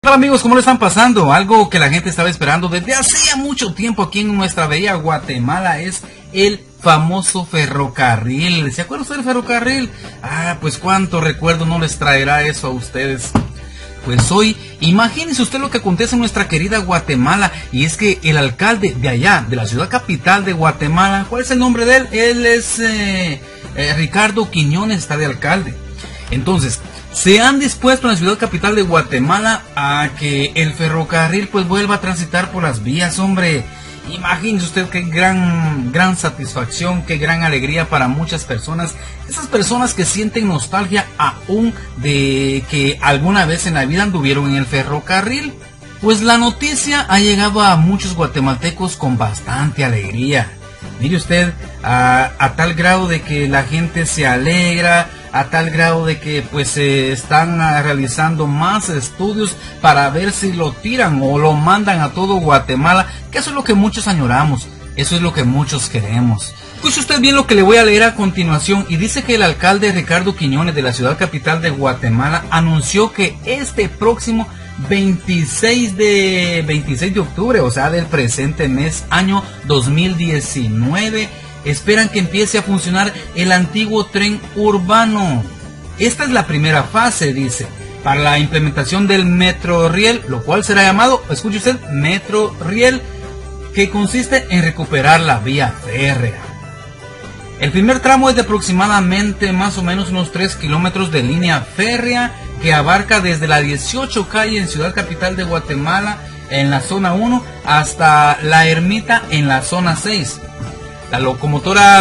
Hola amigos, ¿cómo le están pasando? Algo que la gente estaba esperando desde hacía mucho tiempo aquí en nuestra bella Guatemala es el famoso ferrocarril. ¿Se acuerda usted del ferrocarril? Pues cuánto recuerdo no les traerá eso a ustedes. Pues hoy, imagínense usted lo que acontece en nuestra querida Guatemala, y es que el alcalde de allá, de la ciudad capital de Guatemala, ¿cuál es el nombre de él? Él es Ricardo Quiñones, está de alcalde. Entonces, se han dispuesto en la ciudad capital de Guatemala a que el ferrocarril pues vuelva a transitar por las vías, hombre. Imagínese usted qué gran satisfacción, qué gran alegría para muchas personas. Esas personas que sienten nostalgia aún de que alguna vez en la vida anduvieron en el ferrocarril. Pues la noticia ha llegado a muchos guatemaltecos con bastante alegría. Mire usted, a tal grado de que la gente se alegra, a tal grado de que pues se están realizando más estudios para ver si lo tiran o lo mandan a todo Guatemala, que eso es lo que muchos añoramos, eso es lo que muchos queremos. Escuche usted bien lo que le voy a leer a continuación, y dice que el alcalde Ricardo Quiñones de la ciudad capital de Guatemala anunció que este próximo 26 de octubre, o sea del presente mes, año 2019, esperan que empiece a funcionar el antiguo tren urbano. Esta es la primera fase, dice, para la implementación del Metroriel, lo cual será llamado, escuche usted, Metroriel, que consiste en recuperar la vía férrea. El primer tramo es de aproximadamente más o menos unos 3 kilómetros de línea férrea que abarca desde la 18 calle en Ciudad Capital de Guatemala en la zona 1 hasta la Ermita en la zona 6. La locomotora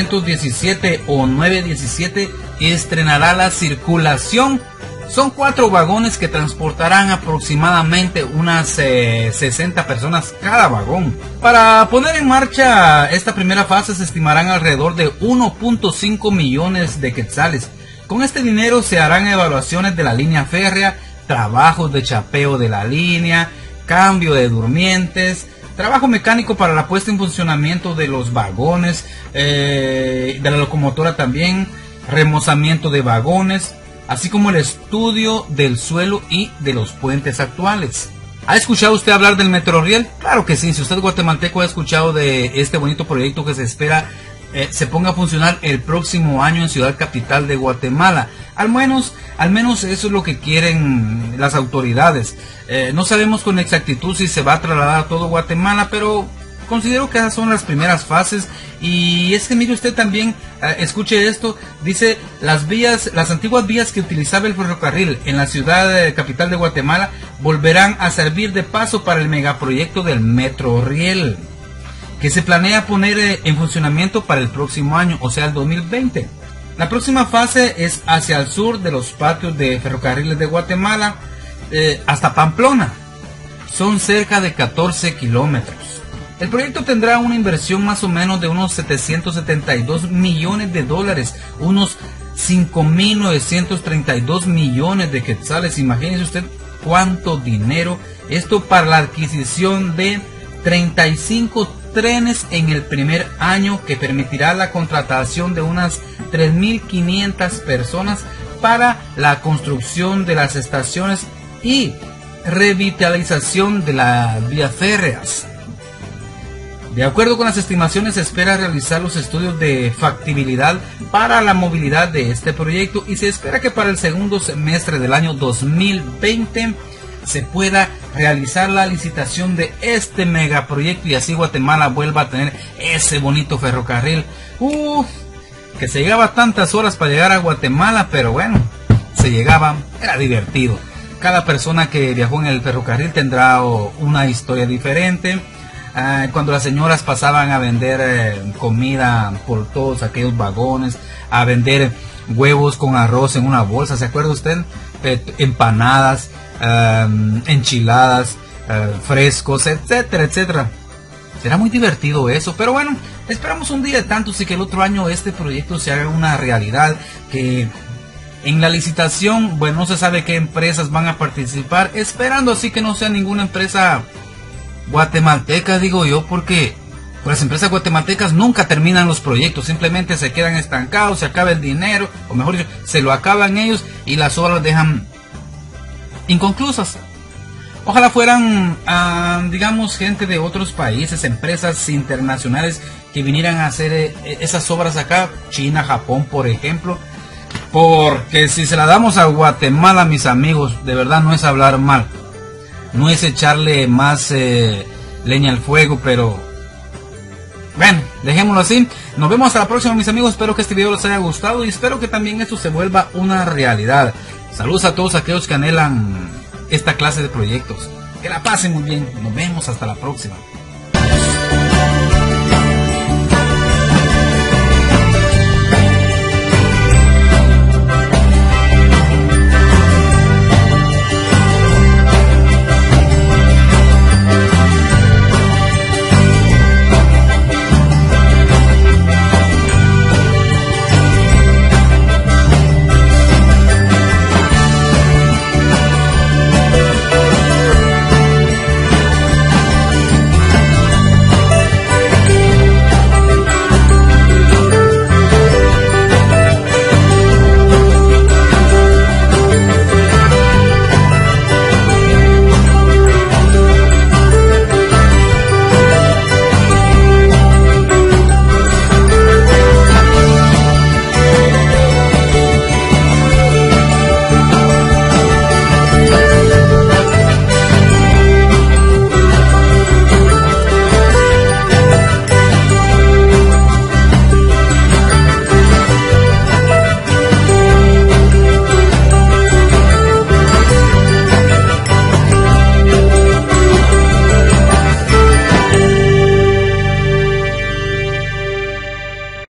917 o 917 estrenará la circulación. Son 4 vagones que transportarán aproximadamente unas 60 personas cada vagón. Para poner en marcha esta primera fase se estimarán alrededor de 1.5 millones de quetzales. Con este dinero se harán evaluaciones de la línea férrea, trabajos de chapeo de la línea, cambio de durmientes, trabajo mecánico para la puesta en funcionamiento de los vagones, de la locomotora también, remozamiento de vagones, así como el estudio del suelo y de los puentes actuales. ¿Ha escuchado usted hablar del Metroriel? Claro que sí, si usted guatemalteco ha escuchado de este bonito proyecto que se espera se ponga a funcionar el próximo año en Ciudad Capital de Guatemala. Al menos eso es lo que quieren las autoridades. No sabemos con exactitud si se va a trasladar a todo Guatemala, pero considero que esas son las primeras fases. Y es que mire usted también, escuche esto, dice las antiguas vías que utilizaba el ferrocarril en la ciudad capital de Guatemala volverán a servir de paso para el megaproyecto del Metroriel, que se planea poner en funcionamiento para el próximo año, o sea el 2020. La próxima fase es hacia el sur de los patios de ferrocarriles de Guatemala hasta Pamplona. Son cerca de 14 kilómetros. El proyecto tendrá una inversión más o menos de unos 772 millones de dólares, unos 5.932 millones de quetzales. Imagínese usted cuánto dinero. Esto para la adquisición de 35 trenes en el primer año, que permitirá la contratación de unas 3.500 personas para la construcción de las estaciones y revitalización de las vías férreas. De acuerdo con las estimaciones, se espera realizar los estudios de factibilidad para la movilidad de este proyecto, y se espera que para el segundo semestre del año 2020 se pueda realizar la licitación de este megaproyecto, y así Guatemala vuelva a tener ese bonito ferrocarril. Que se llegaba tantas horas para llegar a Guatemala, pero bueno, se llegaba, era divertido. Cada persona que viajó en el ferrocarril tendrá una historia diferente. Cuando las señoras pasaban a vender comida por todos aquellos vagones, a vender huevos con arroz en una bolsa, ¿se acuerda usted? Empanadas, enchiladas, frescos, etcétera, etcétera. Será muy divertido eso, pero bueno, esperamos un día de tantos y que el otro año este proyecto se haga una realidad, que en la licitación, bueno, no se sabe qué empresas van a participar, esperando así que no sea ninguna empresa guatemalteca, digo yo, porque las empresas guatemaltecas nunca terminan los proyectos, simplemente se quedan estancados, se acaba el dinero, o mejor dicho, se lo acaban ellos y las obras dejan inconclusas. Ojalá fueran, digamos, gente de otros países, empresas internacionales que vinieran a hacer esas obras acá, China, Japón, por ejemplo. Porque si se la damos a Guatemala, mis amigos, de verdad no es hablar mal, no es echarle más leña al fuego, pero bueno, dejémoslo así. Nos vemos hasta la próxima, mis amigos. Espero que este video les haya gustado y espero que también esto se vuelva una realidad. Saludos a todos aquellos que anhelan esta clase de proyectos. Que la pasen muy bien. Nos vemos hasta la próxima.